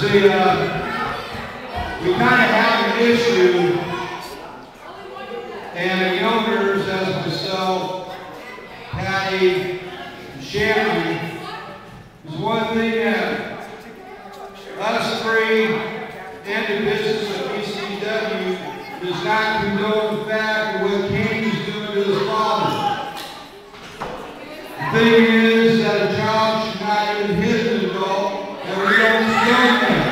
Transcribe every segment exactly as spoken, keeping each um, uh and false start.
See, uh, we kind of have an issue, and the owners, as myself, Patty, and Shannon, there's one thing that us three and the business of B C W does not condone the fact of what Kenny's doing to his father. The thing is that a child should not even hit an adult, and we don't condone that.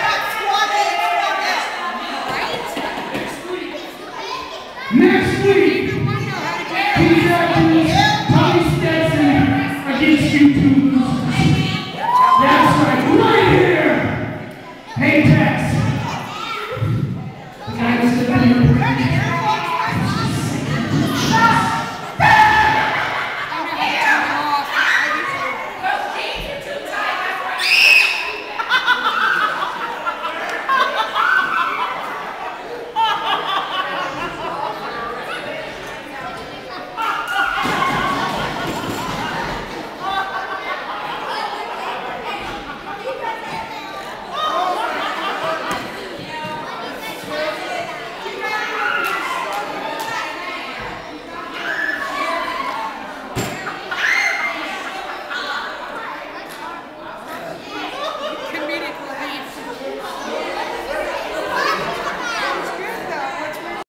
Next week.